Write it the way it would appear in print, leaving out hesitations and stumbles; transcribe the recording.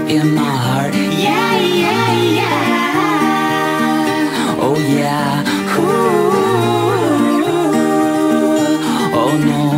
in my heart. Yeah, yeah, yeah. Oh yeah. Ooh. Oh no.